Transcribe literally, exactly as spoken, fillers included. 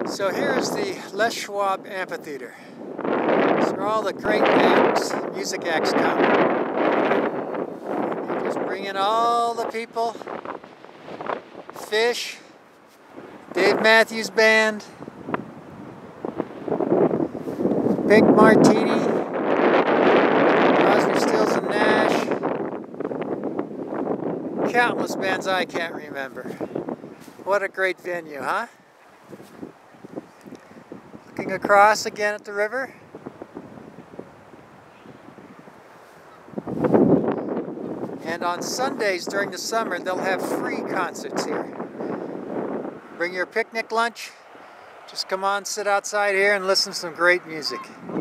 So here's the Schwab Amphitheater. It's where all the great acts, music acts come. They just bring in all the people. Fish, Dave Matthews Band, Big Martini, Crosby, Stills and Nash, countless bands I can't remember. What a great venue, huh? Looking across again at the river. And on Sundays during the summer, they'll have free concerts here. Bring your picnic lunch. Just come on, sit outside here and listen to some great music.